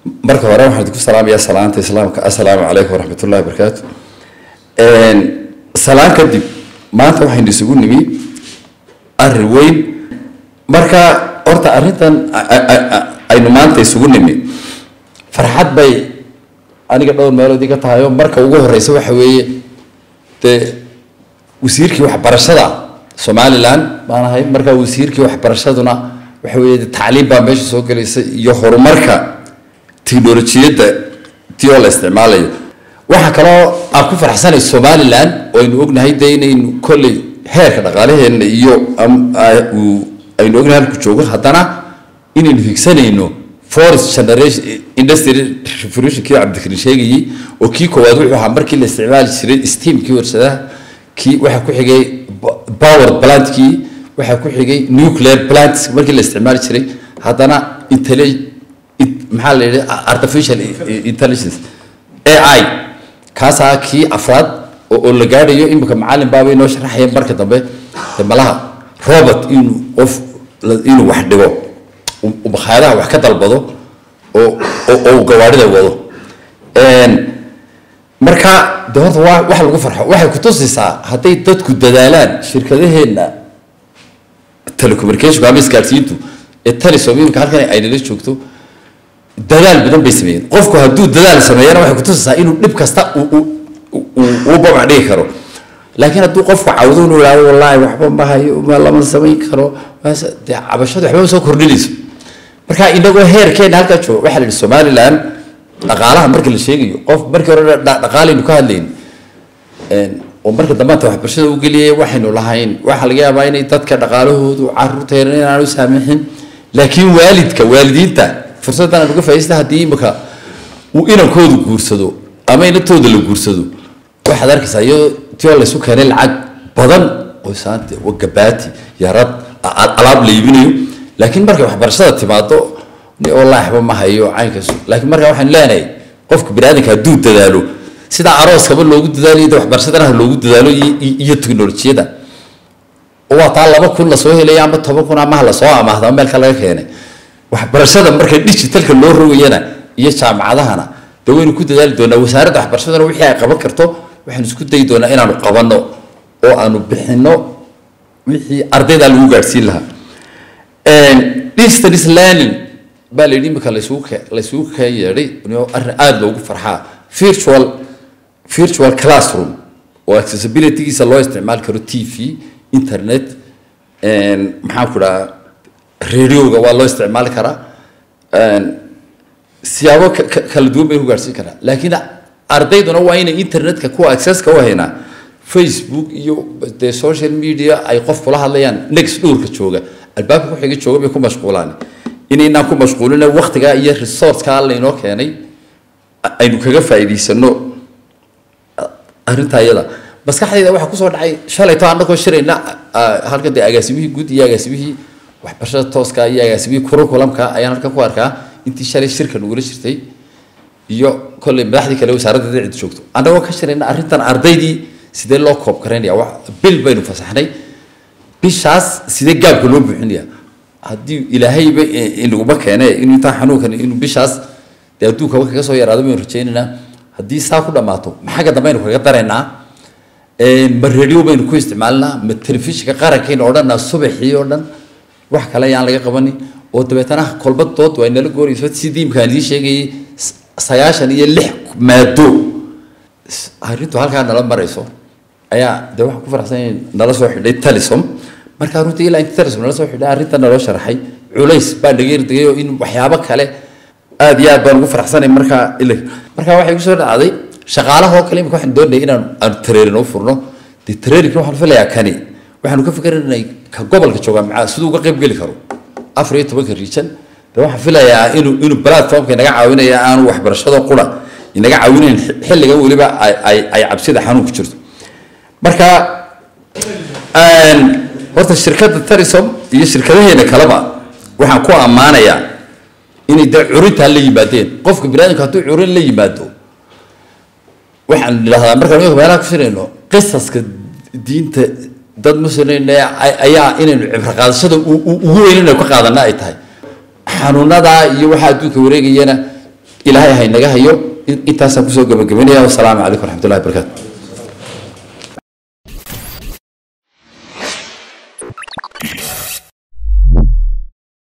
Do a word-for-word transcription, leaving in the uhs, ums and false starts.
marka hore waxaan idinku salaamayaa salaanta islaamka assalaamu calaykum waraxmatullaahi wabarakaatu. een salaan kadib maanta waxaynu isugu nimi arrin weyn. marka horta arrintan aynu maanta isugu nimi farxad bay aniga dhowr meelood iga tahay oo marka ugu horeysa waxa weeye dee wasiirkii waxbarashada Somaliland baan ahay. marka wasiirkii waxbarashaduna waxa weeye tacliin baa meesha soo galaysa iyo horumarka tiknoolajiyadda tii oo la isticmaalayo. waxa kaloo aan ku faraxsanahay Somaliland oo aynu ognahay inaynu kolley heerka dhaqaalaheena iyo aynu ognahay ku joogo haddana inaynu higsanayno fourth generation industry revolution kii Cabdikariin sheegayay oo kii koowaad wuxuu ahaa markii la isticmaali jiray steamkii warshadaha kii waxa ku xigay power plant kii waxa ku xigay nuclear plants markii la isticmaali jiray haddana intelligence maxaa la yiraahdaa artificial intelligence A I kaasa kii afraad oo la gaadhayo imika macallin baabay noo sharaxayeen marka dambe malaha robot inuu of inuu wax dhigo oo bakhaaraha wax ka dalbado oo oo gawaarida wado. een marka doorta waxa lagu farxo waxay ku tusaysaa haday dadku dadaalaan shirkadaheena telecommunication ama isgaarsiintu ee telesoomka halkan ay la joogto dadaal badan bay sameeyeen. qofku hadduu dadaal sameeyana waxay ku tusaysaa inuu dhib kasta uu uu baba dhigi karo. laakiin hadduu qofku cawdo inuu yiraahdo wallahi waxba ma hayo ma lama sameyn karo bas cabashada waxba soo kordhinayso. marka inagoo heerkeena halka joogo waxa la yiraahdaa Somaliland dhaqaalaha marka la sheegayo qof markii hore dhaqaaleynu ka hadlayn een oo marka dambe waxbarashada u galiyay waxaynu lahayn waxa laga yaabaa inay dadka dhaqaalahoodu carruurteena inaan u saamixin. laakiin waalidka waalidiinta fursadan uga faa'iideysta haddii imika uu inankoodu guursado ama inantooda la guursado waxaad arkaysaa iyo tii la isu keenay lacag badan oo saante oo gabaati yarad alaab la iibinayo. laakiin markay waxbarashada timaado ni wallahi ma hayo caynkaas. laakiin marka waxaan leenahay qofka bini'aadamka hadduu dadaalo sida arooskaba loogu dadaaliyo waxbarashadana loogu dadaalo iyo tiknoolajiyada oo taa laba kun la soo helay ama toban kun ama la soo amaahdo meel kale laga keenay. waxbarashada marka digitalka loo rogayana iyo jaamacadahana dawaynu ku dadaali doonaa. wasaaradda waxbarashadana wixii ay qaban karto waxaan isku day doonaa inaanu qabanno oo aanu bixino wixii ardayda lagu gaarsiin lahaa. een distance learning baa la yidhi imika la isugu la isugu yeedhay inuu arrin aad loogu farxaa virtual virtual classroom oo accessibility-giisa loo isticmaali karo T V internet een maxaa ku dhaca radioga waa loo isticmaali karaa een siyaabo kala duwan bay u gaarsiin karaa. laakiin ardayduna waa inay internetka ku access ka wahaynaa Facebook iyo the social media ay qof kula hadlayaan next door-ka jooga albaabka ku xiga jooga bay ku mashquulaan inayna ku mashquulina waqtiga iyo resource-ka la inoo keenay aynu kaga faa'iideysano arrinta iyada. maskaxdayda waxa ku soo dhacay shalay taa anagoo shirayna halka de agaasimihii guud iyo agaasimihii waxbarashada tooska iyo agaasimihii curriculum-ka ayaan halka ku arkaa intii shalay shirkan ugu jirtay iyo kolley madaxdii kale wasaaradda cid joogto anagoo ka shirayna arrintan ardaydii sidee loo koob kareynaya wax bil baynu fasaxnay bishaas sidee gaabka loo buuxinaya haddii ilaahayba inaguma keenay inuu intaa xanuunkan inuu bishaas dee adduunka kaga soo yaraado baynu rajaynaynaa. haddii saa ku dhammaato maxaa dambe aynu kaga daraynaa een ma radio baynu ku isticmaalnaa ma telefishinka qarankeena oo dhan subaxii oo dhan wax kale ayaan laga qabanin oo dabeetana kolbad dood way nala goorayso sidii imkaan ii sheegay sagaashan iyo lix maado arrintu halkaa nala marayso ayaa de waxa ku faraxsan nala soo xidhay Telesom. marka runtii ilaa inta Telesom nala soo xidhay arrintan naloo sharaxay culays baa dhageer dagayo in waxyaabo kale aad iyo aad baan ugu faraxsanay. marka ilaa marka waxay ku soo dhacday shaqaalaha oo kale imika waxaan doonay inaan aan training u furno de training waxaan filayaa kani waxaan ka fikirnay ka gobolka jooga macaa sidoo uga qayb gali karo afar iyo toban region de waxaan filayaa inuu inuu platform-ka naga caawinayo aan waxbarashada qura inaga caawinayn xilliga waliba ay ay cabsida xanuun ku jirto. marka een horta shirkadda Telesom iyo shirkadaheena kaleba waxaan ku amaanayaa inay da curinta la yimaadeen. qofka bini'aadamka hadduu curin la yimaado waxaan ilaahay markaan meelaha ku shirayno qisaska diinta dad muslimiin ayaa inaynu cibro qaadashada ugu weyn inay ka qaadanaa ay tahay xanuunada iyo waxa adduunka wareegayana ilaahay hay naga hayo intaasaan kusoo gabagabeynaya. Wassalaamu calaykum waraxmatullahi wabarakaatu.